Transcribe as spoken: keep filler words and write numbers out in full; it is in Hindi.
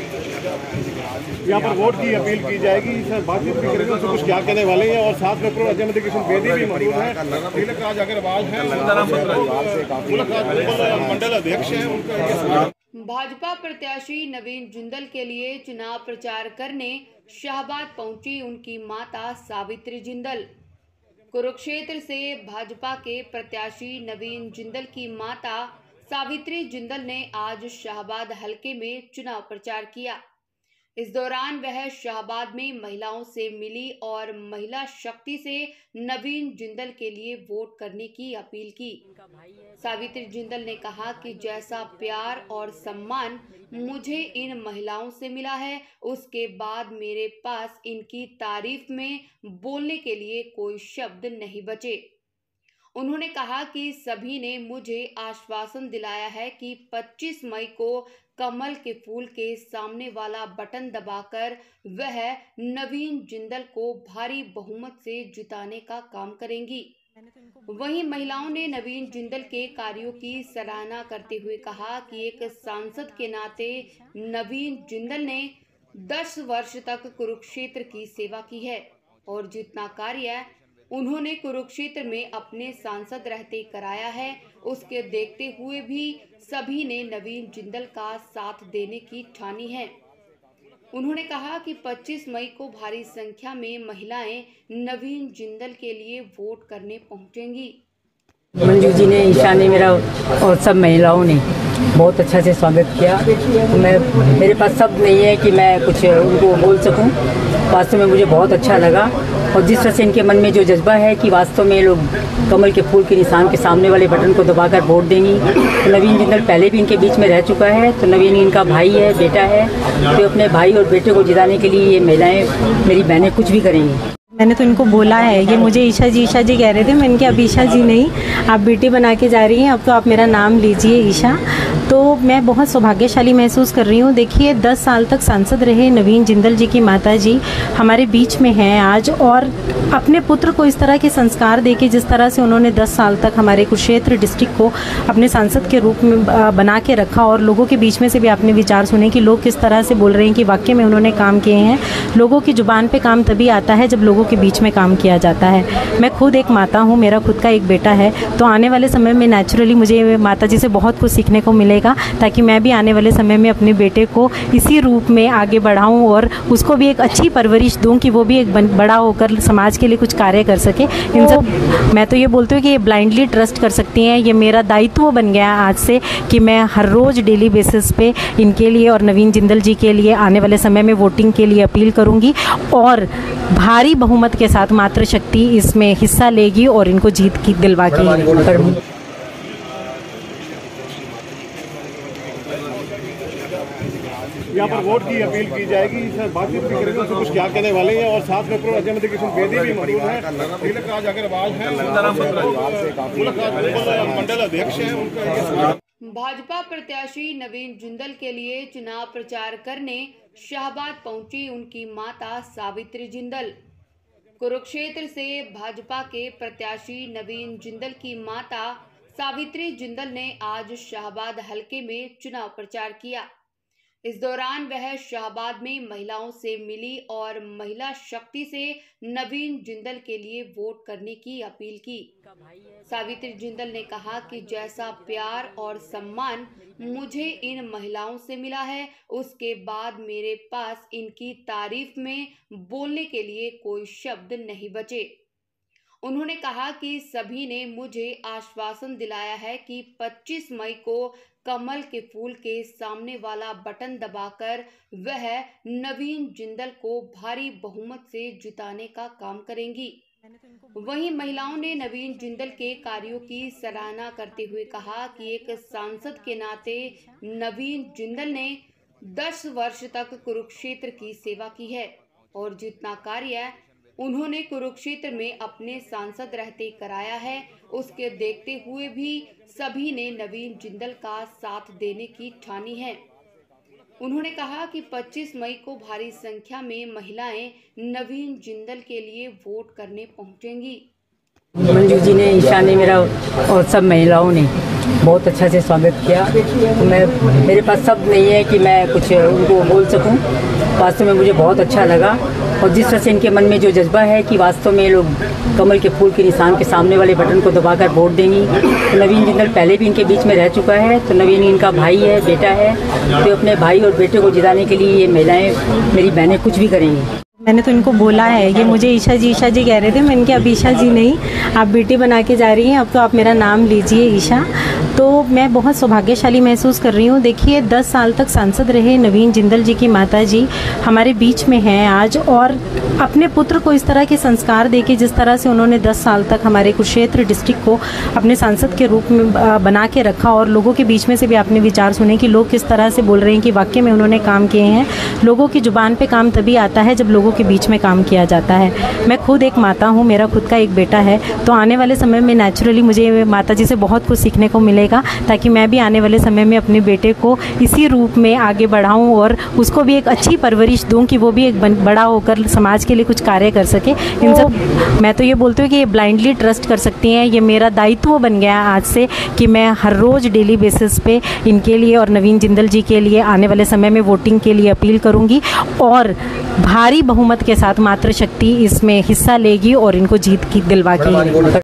यहाँ पर वोट की अपील की जाएगी, सर बातचीत भी करेंगे, उससे कुछ क्या कहने वाले हैं। और साथ में पूर्व अजय किशन बेदी भी मौजूद है, तिलक राज अग्रवाल हैं, मंडल अध्यक्ष हैं उनका। भाजपा प्रत्याशी नवीन जिंदल के लिए चुनाव प्रचार करने शाहबाद पहुंची उनकी माता सावित्री जिंदल। कुरुक्षेत्र से भाजपा के प्रत्याशी नवीन जिंदल की माता सावित्री जिंदल ने आज शाहबाद हलके में चुनाव प्रचार किया। इस दौरान वह शाहबाद में महिलाओं से मिली और महिला शक्ति से नवीन जिंदल के लिए वोट करने की अपील की। सावित्री जिंदल ने कहा कि जैसा प्यार और सम्मान मुझे इन महिलाओं से मिला है, उसके बाद मेरे पास इनकी तारीफ में बोलने के लिए कोई शब्द नहीं बचे। उन्होंने कहा कि सभी ने मुझे आश्वासन दिलाया है कि पच्चीस मई को कमल के फूल के सामने वाला बटन दबाकर वह नवीन जिंदल को भारी बहुमत से जिताने का काम करेंगी। वहीं महिलाओं ने नवीन जिंदल के कार्यों की सराहना करते हुए कहा कि एक सांसद के नाते नवीन जिंदल ने दस वर्ष तक कुरुक्षेत्र की सेवा की है और जितना कार्य उन्होंने कुरुक्षेत्र में अपने सांसद रहते कराया है, उसके देखते हुए भी सभी ने नवीन जिंदल का साथ देने की ठानी है। उन्होंने कहा कि पच्चीस मई को भारी संख्या में महिलाएं नवीन जिंदल के लिए वोट करने पहुंचेंगी। मंजू जी ने, ईशा ने, मेरा और सब महिलाओं ने बहुत अच्छा से स्वागत किया। तो मैं मेरे पास शब्द नहीं है कि मैं कुछ उनको बोल सकूं। वास्तव में मुझे बहुत अच्छा लगा और जिस तरह से इनके मन में जो जज्बा है कि वास्तव में लोग कमल के फूल के निशान के सामने वाले बटन को दबाकर वोट देंगी। तो नवीन जिंदल पहले भी इनके बीच में रह चुका है, तो नवीन इनका भाई है, बेटा है, तो अपने भाई और बेटे को जिताने के लिए ये महिलाएं, मेरी बहनें कुछ भी करेंगी। मैंने तो इनको बोला है, ये मुझे ईशा जी ईशा जी कह रहे थे, मैं इनके अब ईशा जी नहीं, आप बेटी बना के जा रही हैं, अब तो आप मेरा नाम लीजिए ईशा। तो मैं बहुत सौभाग्यशाली महसूस कर रही हूँ। देखिए, दस साल तक सांसद रहे नवीन जिंदल जी की माता जी हमारे बीच में हैं आज, और अपने पुत्र को इस तरह के संस्कार देके जिस तरह से उन्होंने दस साल तक हमारे कुरुक्षेत्र डिस्ट्रिक्ट को अपने सांसद के रूप में बना के रखा, और लोगों के बीच में से भी आपने विचार सुने कि लोग किस तरह से बोल रहे हैं कि वाकई में उन्होंने काम किए हैं। लोगों की जुबान पे काम तभी आता है जब लोगों के बीच में काम किया जाता है। मैं खुद एक माता हूँ, मेरा खुद का एक बेटा है, तो आने वाले समय में नेचुरली मुझे माता जी से बहुत कुछ सीखने को मिलेगा, ताकि मैं भी आने वाले समय में अपने बेटे को इसी रूप में आगे बढ़ाऊँ और उसको भी एक अच्छी परवरिश दूँ कि वो भी एक बड़ा होकर समाज के लिए कुछ कार्य कर सके। इन सब मैं तो ये बोलती हूँ कि ये ब्लाइंडली ट्रस्ट कर सकती हैं। ये मेरा दायित्व बन गया आज से कि मैं हर रोज़ डेली बेसिस पे इनके लिए और नवीन जिंदल जी के लिए आने वाले समय में वोटिंग के लिए अपील करूँगी, और भारी बहुमत के साथ मातृशक्ति इसमें हिस्सा लेगी और इनको जीत की दिलवा के करूँगी। यहाँ पर वोट की अपील की जाएगी, सर बातचीत भी करेंगे, उससे कुछ क्या कहने वाले हैं। और साथ में पूर्व अजय किशन बेदी भी मौजूद है, तिलक राज अग्रवाल हैं, मंडल अध्यक्ष हैं उनका। भाजपा प्रत्याशी नवीन जिंदल के लिए चुनाव प्रचार करने शाहबाद पहुंची उनकी माता सावित्री जिंदल। कुरुक्षेत्र से भाजपा के प्रत्याशी नवीन जिंदल की माता सावित्री जिंदल ने आज शाहबाद हलके में चुनाव प्रचार किया। इस दौरान वह शाहबाद में महिलाओं से मिली और महिला शक्ति से नवीन जिंदल के लिए वोट करने की अपील की। सावित्री जिंदल ने कहा कि जैसा प्यार और सम्मान मुझे इन महिलाओं से मिला है, उसके बाद मेरे पास इनकी तारीफ में बोलने के लिए कोई शब्द नहीं बचे। उन्होंने कहा कि सभी ने मुझे आश्वासन दिलाया है कि पच्चीस मई को कमल के फूल के सामने वाला बटन दबाकर वह नवीन जिंदल को भारी बहुमत से जिताने का काम करेंगी। वहीं महिलाओं ने नवीन जिंदल के कार्यों की सराहना करते हुए कहा कि एक सांसद के नाते नवीन जिंदल ने दस वर्ष तक कुरुक्षेत्र की सेवा की है और जितना कार्य उन्होंने कुरुक्षेत्र में अपने सांसद रहते कराया है, उसके देखते हुए भी सभी ने नवीन जिंदल का साथ देने की ठानी है। उन्होंने कहा कि पच्चीस मई को भारी संख्या में महिलाएं नवीन जिंदल के लिए वोट करने पहुंचेंगी। मंजू जी ने, ईशा ने, मेरा और सब महिलाओं ने बहुत अच्छा से स्वागत किया। तो मैं मेरे पास शब्द नहीं है कि मैं कुछ उनको बोल सकूं। वास्तव में मुझे बहुत अच्छा लगा और जिस तरह से इनके मन में जो जज्बा है कि वास्तव में लोग कमल के फूल के निशान के सामने वाले बटन को दबाकर वोट देंगी। तो नवीन जिंदल पहले भी इनके बीच में रह चुका है, तो नवीन इनका भाई है, बेटा है, तो अपने भाई और बेटे को जिताने के लिए ये महिलाएं, मेरी बहनें कुछ भी करेंगी। मैंने तो इनको बोला है, ये मुझे ईशा जी ईशा जी कह रहे थे, मैंने कहा अब ईशा जी नहीं, आप बेटी बना के जा रही हैं, अब तो आप मेरा नाम लीजिए ईशा। तो मैं बहुत सौभाग्यशाली महसूस कर रही हूँ। देखिए दस साल तक सांसद रहे नवीन जिंदल जी की माता जी हमारे बीच में हैं आज, और अपने पुत्र को इस तरह के संस्कार देके जिस तरह से उन्होंने दस साल तक हमारे कुरुक्षेत्र डिस्ट्रिक्ट को अपने सांसद के रूप में बना के रखा, और लोगों के बीच में से भी आपने विचार सुने कि लोग किस तरह से बोल रहे हैं कि वाकई में उन्होंने काम किए हैं। लोगों की जुबान पे काम तभी आता है जब लोगों के बीच में काम किया जाता है। मैं खुद एक माता हूँ, मेरा खुद का एक बेटा है, तो आने वाले समय में नेचुरली मुझे माता जी से बहुत कुछ सीखने को मिलेगा, ताकि मैं भी आने वाले समय में अपने बेटे को इसी रूप में आगे बढ़ाऊँ और उसको भी एक अच्छी परवरिश दूँ कि वो भी एक बड़ा होकर समाज के लिए कुछ कार्य कर सके। इन सब मैं तो ये बोलती हूँ कि ये ब्लाइंडली ट्रस्ट कर सकती हैं। ये मेरा दायित्व बन गया आज से कि मैं हर रोज़ डेली बेसिस पे इनके लिए और नवीन जिंदल जी के लिए आने वाले समय में वोटिंग के लिए अपील करूँगी, और भारी बहुमत के साथ मातृशक्ति इसमें हिस्सा लेगी और इनको जीत की दिलवा के